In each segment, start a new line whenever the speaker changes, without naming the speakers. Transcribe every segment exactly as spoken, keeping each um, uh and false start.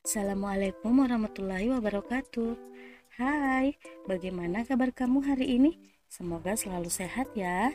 Assalamualaikum warahmatullahi wabarakatuh. Hai, bagaimana kabar kamu hari ini? Semoga selalu sehat ya.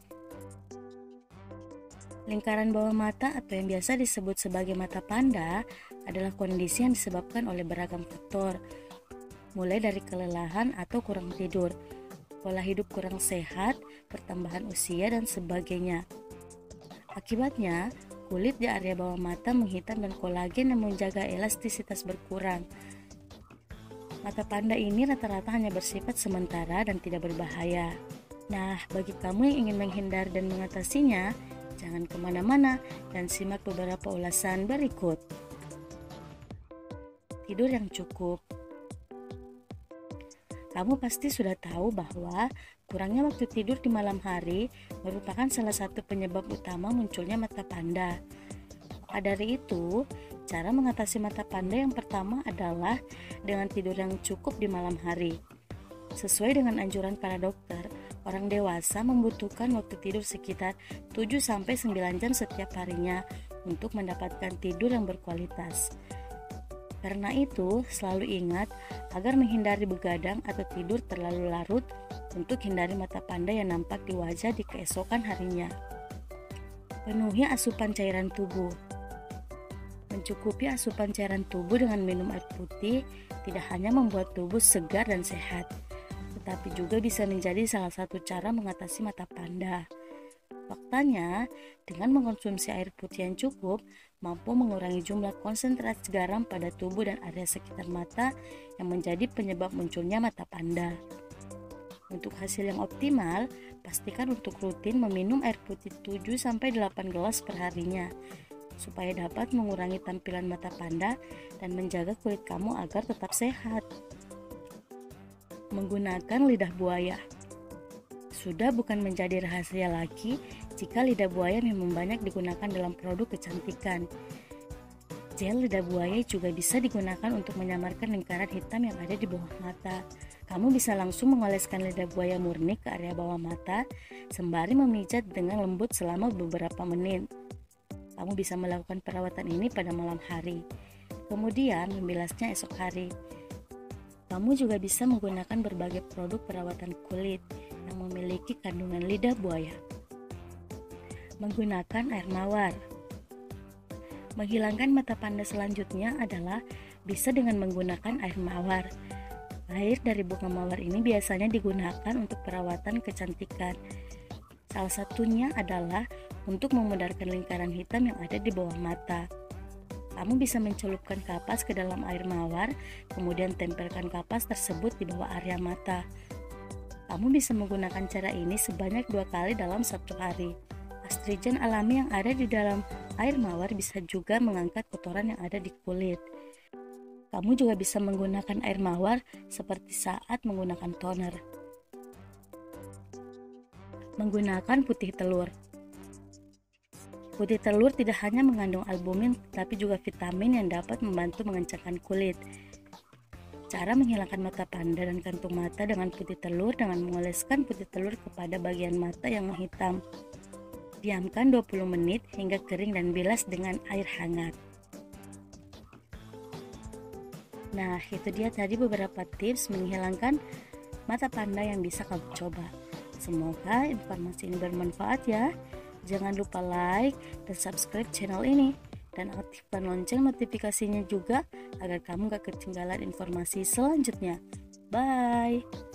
Lingkaran bawah mata atau yang biasa disebut sebagai mata panda adalah kondisi yang disebabkan oleh beragam faktor, mulai dari kelelahan atau kurang tidur, pola hidup kurang sehat, pertambahan usia, dan sebagainya. Akibatnya, kulit di area bawah mata menghitam dan kolagen yang menjaga elastisitas berkurang. Mata panda ini rata-rata hanya bersifat sementara dan tidak berbahaya. Nah, bagi kamu yang ingin menghindar dan mengatasinya, jangan kemana-mana dan simak beberapa ulasan berikut. Tidur yang cukup. Kamu pasti sudah tahu bahwa kurangnya waktu tidur di malam hari merupakan salah satu penyebab utama munculnya mata panda. Maka dari itu, cara mengatasi mata panda yang pertama adalah dengan tidur yang cukup di malam hari. Sesuai dengan anjuran para dokter, orang dewasa membutuhkan waktu tidur sekitar tujuh sampai sembilan jam setiap harinya untuk mendapatkan tidur yang berkualitas. Karena itu, selalu ingat agar menghindari begadang atau tidur terlalu larut untuk hindari mata panda yang nampak di wajah di keesokan harinya. Penuhi asupan cairan tubuh. Mencukupi asupan cairan tubuh dengan minum air putih tidak hanya membuat tubuh segar dan sehat, tetapi juga bisa menjadi salah satu cara mengatasi mata panda. Faktanya, dengan mengkonsumsi air putih yang cukup, mampu mengurangi jumlah konsentrasi garam pada tubuh dan area sekitar mata yang menjadi penyebab munculnya mata panda. Untuk hasil yang optimal, pastikan untuk rutin meminum air putih tujuh sampai delapan gelas per harinya, supaya dapat mengurangi tampilan mata panda dan menjaga kulit kamu agar tetap sehat. Menggunakan lidah buaya. Sudah bukan menjadi rahasia lagi jika lidah buaya memang banyak digunakan dalam produk kecantikan. Gel lidah buaya juga bisa digunakan untuk menyamarkan lingkaran hitam yang ada di bawah mata. Kamu bisa langsung mengoleskan lidah buaya murni ke area bawah mata sembari memijat dengan lembut selama beberapa menit. Kamu bisa melakukan perawatan ini pada malam hari, kemudian membilasnya esok hari. Kamu juga bisa menggunakan berbagai produk perawatan kulit yang memiliki kandungan lidah buaya. Menggunakan air mawar. Menghilangkan mata panda selanjutnya adalah bisa dengan menggunakan air mawar. Air dari bunga mawar ini biasanya digunakan untuk perawatan kecantikan. Salah satunya adalah untuk memudarkan lingkaran hitam yang ada di bawah mata. Kamu bisa mencelupkan kapas ke dalam air mawar, kemudian tempelkan kapas tersebut di bawah area mata. Kamu bisa menggunakan cara ini sebanyak dua kali dalam satu hari. Astrigen alami yang ada di dalam air mawar bisa juga mengangkat kotoran yang ada di kulit. Kamu juga bisa menggunakan air mawar seperti saat menggunakan toner. Menggunakan putih telur. Putih telur tidak hanya mengandung albumin, tetapi juga vitamin yang dapat membantu mengencangkan kulit. Cara menghilangkan mata panda dan kantung mata dengan putih telur dengan mengoleskan putih telur kepada bagian mata yang menghitam. Diamkan dua puluh menit hingga kering dan bilas dengan air hangat. Nah, itu dia tadi beberapa tips menghilangkan mata panda yang bisa kamu coba. Semoga informasi ini bermanfaat ya. Jangan lupa like dan subscribe channel ini, dan aktifkan lonceng notifikasinya juga agar kamu gak ketinggalan informasi selanjutnya. Bye!